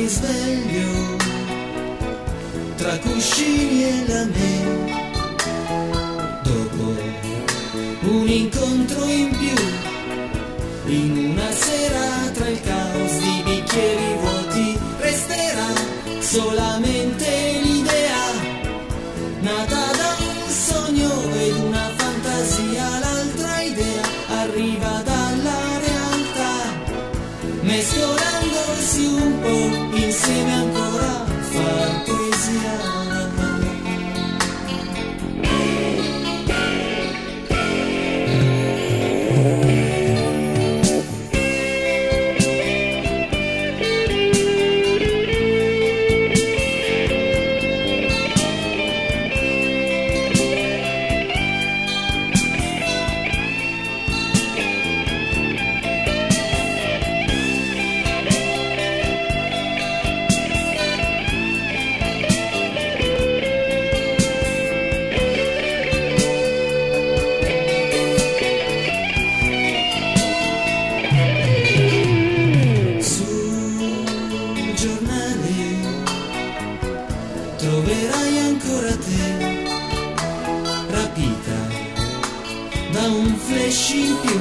risveglio tra cuscini e lame, dopo un incontro in più, in una sera tra il caos di bicchieri vuoti, resterà solamente l'idea nata da un sogno ed una fantasia. L'altra idea arriva dalla realtà, mescolandosi un po' insieme ancora a far poesia. Troverai ancora te, rapita da un flash in più,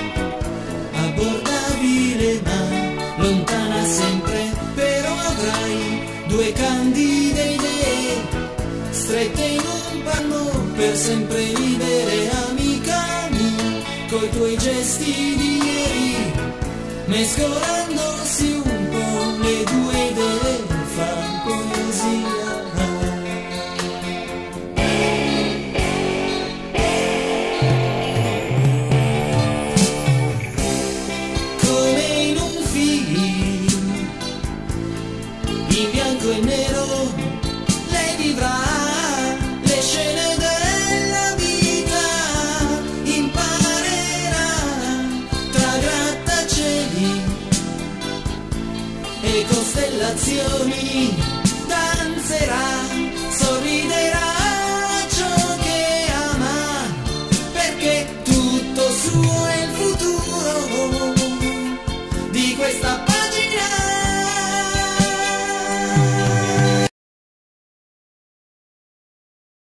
abbordabile ma lontana sempre, però avrai due candide idee, strette in un panno per sempre libere, amica mia, coi tuoi gesti di ieri, mescolandosi un po' le due idee, fa poesia. In bianco e nero lei vivrà le scene della vita, imparerà tra grattacieli e costellazioni